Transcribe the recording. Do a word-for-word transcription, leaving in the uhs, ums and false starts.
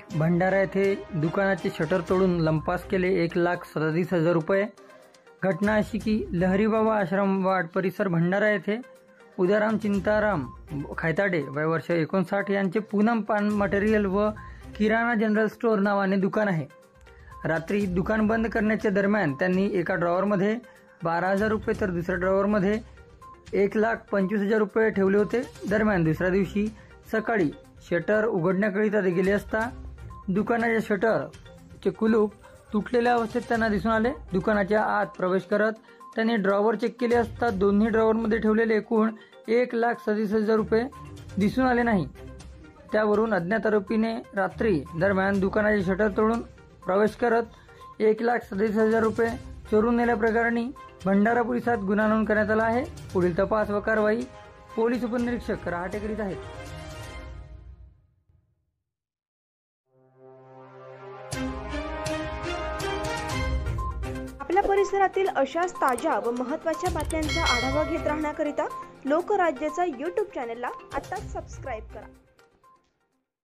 भंडारा येथे दुकानाचे शटर तोडून लंपास केले एक लाख सदतीस हजार रुपये। घटना अशी की लहरीबाबा आश्रमवाड परिसर भंडारा येथे उदाराम चिंताराम खायताडे वय वर्ष एकोणसाठ यांचे पूनम पान मटेरियल व किराणा जनरल स्टोअर नावाने दुकान आहे। रात्री दुकान बंद करण्याच्या दरम्यान त्यांनी एका ड्रॉवरमध्ये बारा हजार रुपये तर दुसऱ्या ड्रॉवरमध्ये एक लाख पंचवीस हजार रुपये ठेवले होते। दरम्यान दुसऱ्या दिवशी सकाळी शटर उघडण्याकरिता ते गेले असता दुकानाच्या शटरचे कुलूप तुटलेल्या अवस्थेत त्यांना दिसून आले। दुकानाच्या आत प्रवेश करत त्यांनी ड्रॉवर चेक केले असता दोन्ही ड्रॉवरमध्ये ठेवलेले एकूण एक लाख सदतीस हजार रुपये दिसून आले नाही। त्यावरून अज्ञात आरोपीने रात्री दरम्यान दुकानाचे शटर तोडून प्रवेश करत एक लाख सदतीस हजार रुपये चोरून नेल्याप्रकरणी भंडारा पोलिसात गुन्हा नोंद करण्यात आला आहे। पुढील तपास व कारवाई पोलीस उपनिरीक्षक रहाटे करीत आहेत। आपल्या परिसरातील अशाच ताज्या व महत्त्वाच्या बातम्यांचा आढावा घेत राहण्याकरिता लोकराज्याचा यूट्यूब चॅनलला आता सबस्क्राईब करा।